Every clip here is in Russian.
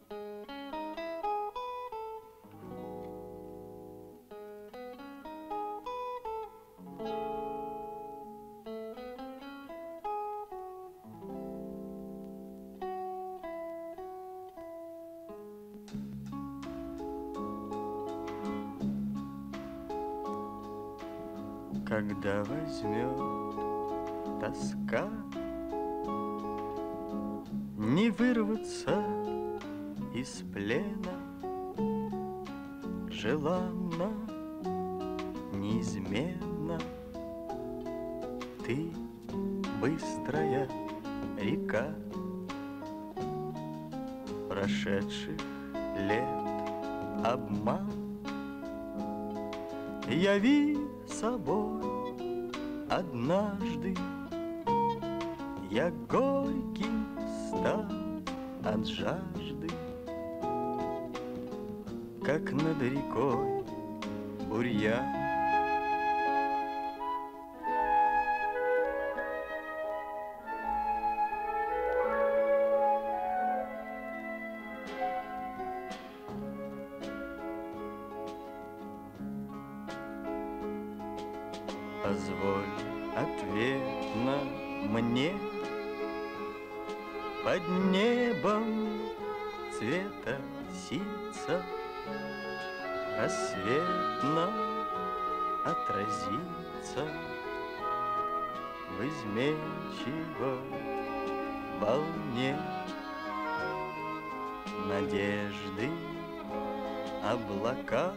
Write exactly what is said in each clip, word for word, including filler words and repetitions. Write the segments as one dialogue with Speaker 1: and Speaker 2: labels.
Speaker 1: Когда возьмет тоска, не вырваться из плена, желанно, неизменно ты быстрая река прошедших лет обман. Яви собой однажды, я горьким стану от жажды, как над рекой бурьян. Позволь ответно мне под небом цвета сица рассветно отразиться в изменчивой волне надежды облака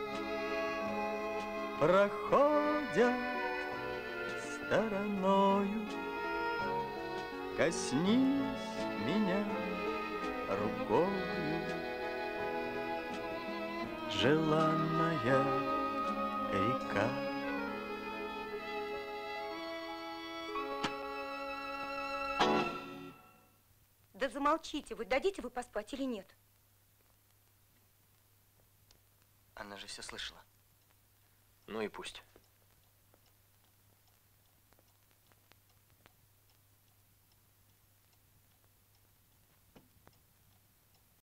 Speaker 1: проходят стороною. Коснись меня рукою, желанная река.
Speaker 2: Да замолчите вы, дадите вы поспать или нет?
Speaker 3: Она же все слышала. Ну и пусть.